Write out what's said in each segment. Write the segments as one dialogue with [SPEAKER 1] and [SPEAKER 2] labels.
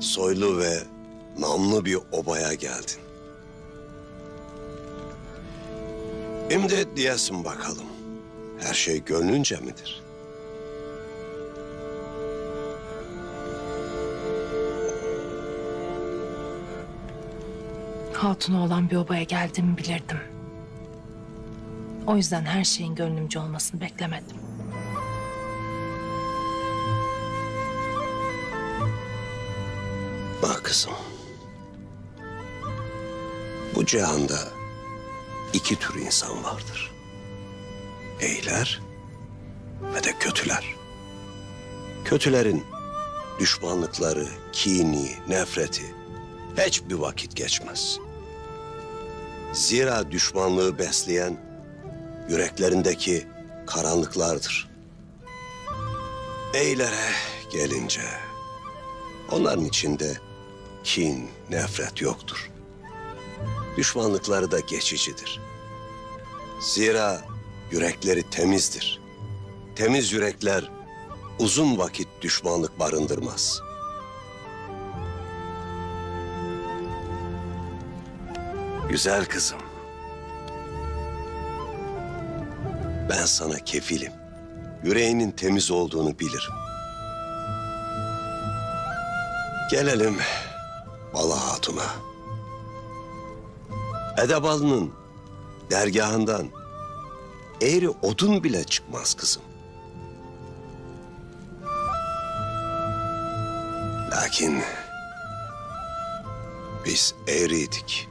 [SPEAKER 1] soylu ve namlı bir obaya geldin. Şimdi diyesin bakalım, her şey gönlünce midir?
[SPEAKER 2] Hatunu olan bir obaya geldiğimi bilirdim. O yüzden her şeyin gönlümce olmasını beklemedim.
[SPEAKER 1] Bak kızım, bu cihanda iki tür insan vardır. İyiler ve de kötüler. Kötülerin düşmanlıkları, kini, nefreti hiçbir vakit geçmez. Zira düşmanlığı besleyen yüreklerindeki karanlıklardır. İyilere gelince onların içinde kin, nefret yoktur. Düşmanlıkları da geçicidir. Zira yürekleri temizdir. Temiz yürekler uzun vakit düşmanlık barındırmaz. Güzel kızım. Ben sana kefilim. Yüreğinin temiz olduğunu bilirim. Gelelim Bala Hatun'a. Edebalı'nın dergahından eğri odun bile çıkmaz kızım. Lakin biz eğriydik.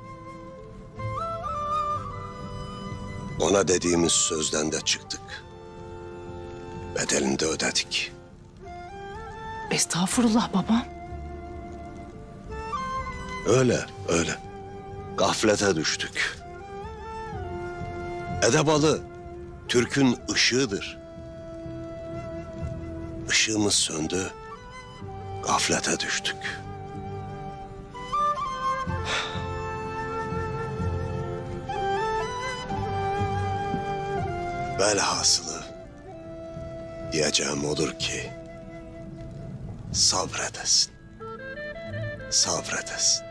[SPEAKER 1] Ona dediğimiz sözden de çıktık. Bedelini de ödedik.
[SPEAKER 2] Estağfurullah babam.
[SPEAKER 1] Öyle, öyle. Gaflete düştük. Edebalı, Türk'ün ışığıdır. Işığımız söndü, gaflete düştük. Velhasılı diyeceğim odur ki sabredesin, sabredesin.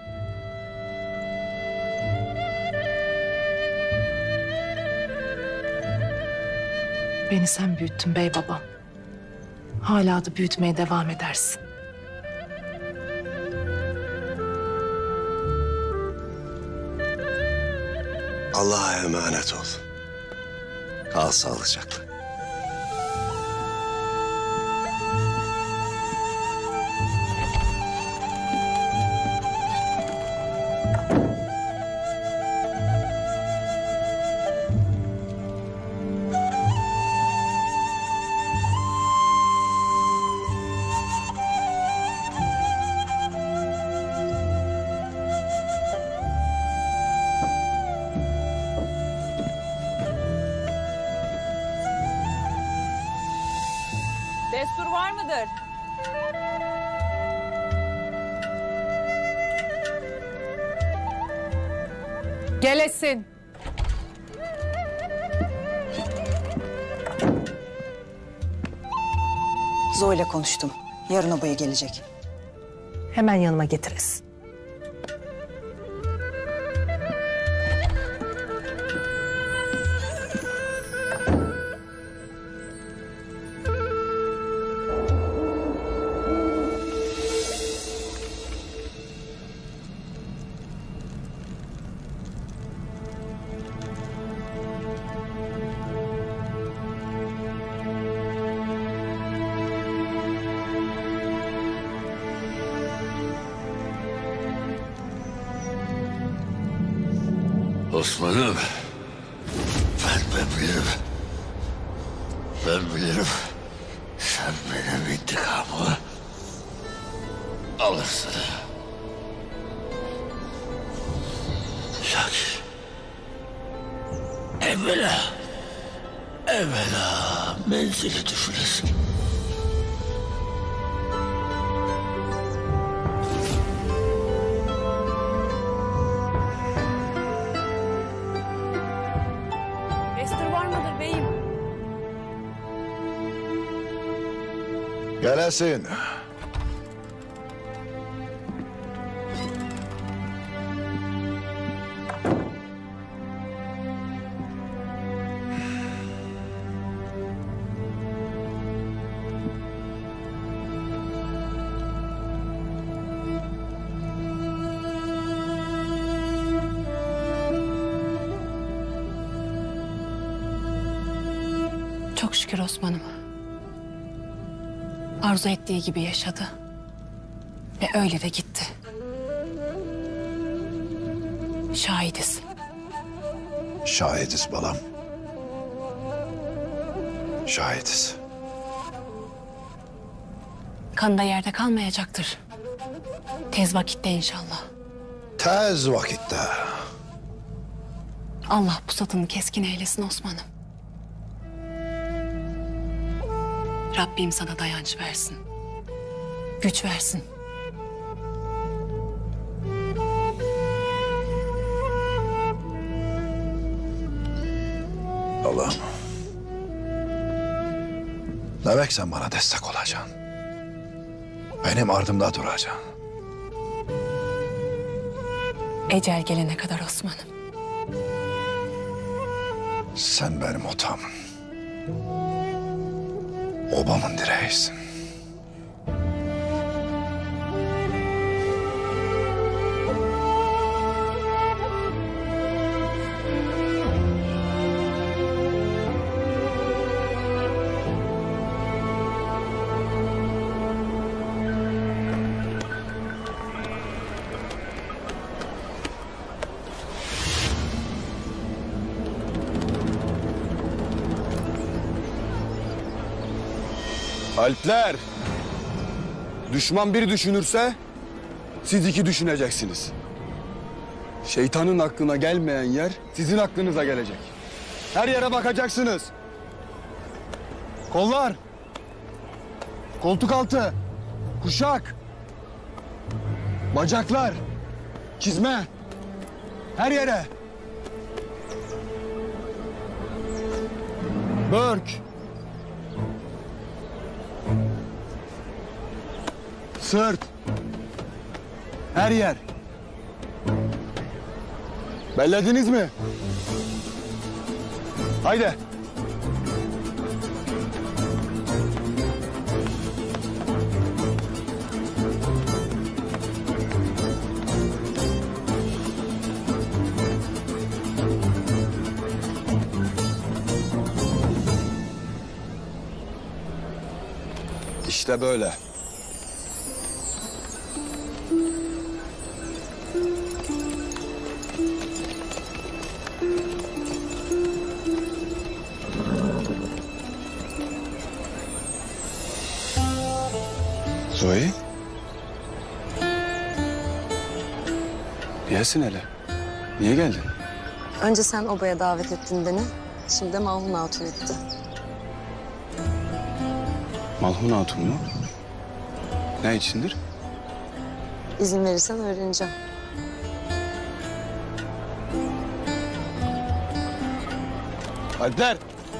[SPEAKER 2] Beni sen büyüttün bey babam. Hala da büyütmeye devam edersin.
[SPEAKER 1] Allah'a emanet ol. Kal sağlıcakla.
[SPEAKER 3] Destur var mıdır? Gelesin.
[SPEAKER 4] Zoe'yle konuştum. Yarın obaya gelecek.
[SPEAKER 2] Hemen yanıma getiririz.
[SPEAKER 5] Osman'ım, ben bilirim. Ben bilirim. Sen benim intikamımı alırsın. Lakin evvela menzili düşünesin.
[SPEAKER 6] Gelesin. Çok şükür Osman'ım. Arzu ettiği gibi yaşadı. Ve öyle de gitti. Şahidiz.
[SPEAKER 7] Şahidiz balam. Şahidiz.
[SPEAKER 6] Kan da yerde kalmayacaktır. Tez vakitte inşallah.
[SPEAKER 7] Tez vakitte.
[SPEAKER 6] Allah pusatını keskin eylesin Osman'ım. Rabbim sana dayanç versin. Güç versin.
[SPEAKER 7] Allah'ım. Demek sen bana destek olacaksın. Benim ardımda duracaksın.
[SPEAKER 6] Ecel gelene kadar Osman'ım.
[SPEAKER 7] Sen benim otamın. Obamın direğisin.
[SPEAKER 8] Alpler, düşman bir düşünürse siz iki düşüneceksiniz. Şeytanın aklına gelmeyen yer sizin aklınıza gelecek. Her yere bakacaksınız. Kollar, koltuk altı, kuşak, bacaklar, çizme, her yere. Börk. Sırt. Her yer. Bellediniz mi? Haydi. İşte böyle. Zoe? Niyesin hele? Niye geldin?
[SPEAKER 9] Önce sen obaya davet ettin beni. Şimdi de Malhun Hatun etti.
[SPEAKER 8] Malhun Hatun mu? Ne içindir?
[SPEAKER 9] İzin verirsen öğreneceğim.
[SPEAKER 8] Alpler!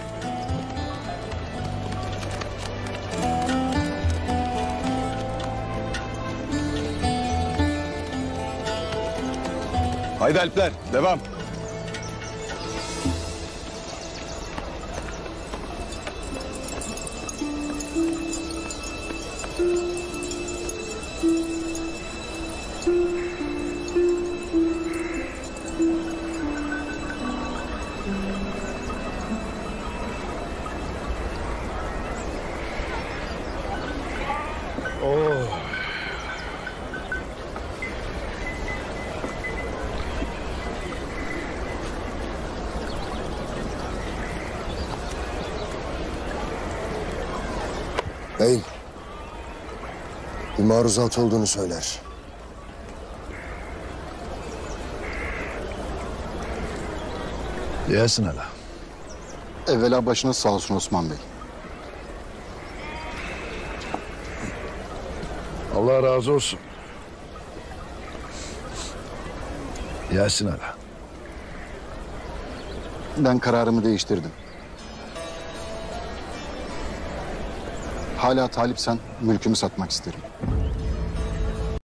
[SPEAKER 8] Haydi Alpler, devam.
[SPEAKER 1] Beyim, bir maruzat olduğunu söyler.
[SPEAKER 7] Diyesin hele.
[SPEAKER 10] Evvela başınız sağ olsun Osman Bey.
[SPEAKER 7] Allah razı olsun. Diyesin hele.
[SPEAKER 10] Ben kararımı değiştirdim. Hala talipsen mülkümü satmak isterim.